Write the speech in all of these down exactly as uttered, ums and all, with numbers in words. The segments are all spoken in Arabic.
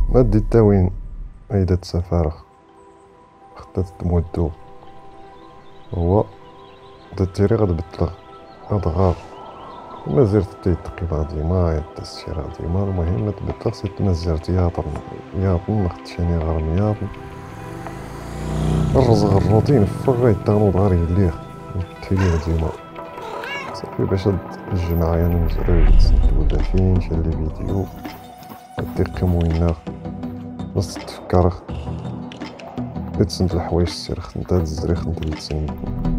ما دي تا وين عيدة السفارة خدات تمودو هو دا التيري غتبدلغ غتغار ما زرت تيتقيبها ديما يدسيرها ديما المهم ما تبدلغ سي تنزر تياطر ياطن مختشاني غير مياطن الرزق الروتين فغا يتغنوض غير يليه يتليه ديما صافي باش هاد الجماعة يعني نزرو يتسنتو ولا فين شالي فيديو دير ويناغ بس تفكر تسند الحوايج سير خدمت هاد الزري خدمت هاد السنين.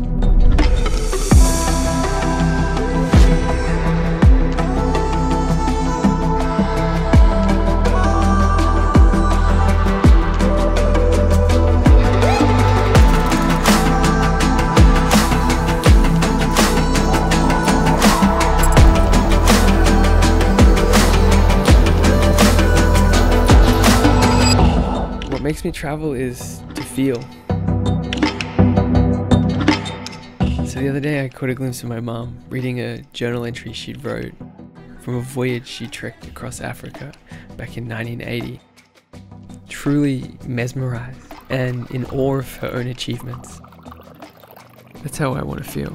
What makes me travel is to feel. So the other day I caught a glimpse of my mom reading a journal entry she'd wrote from a voyage she trekked across Africa back in nineteen eighty. Truly mesmerized and in awe of her own achievements. That's how I want to feel.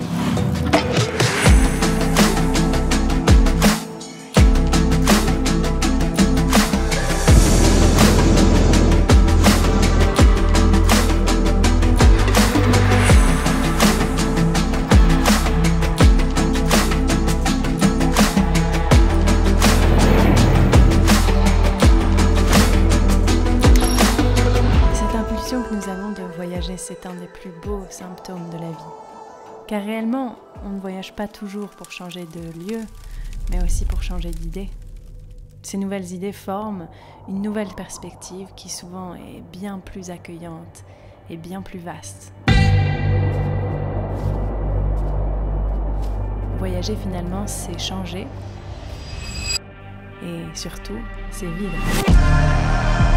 Que nous avons de voyager, c'est un des plus beaux symptômes de la vie. Car réellement, on ne voyage pas toujours pour changer de lieu, mais aussi pour changer d'idée. Ces nouvelles idées forment une nouvelle perspective qui souvent est bien plus accueillante et bien plus vaste. Voyager finalement, c'est changer et surtout, c'est vivre.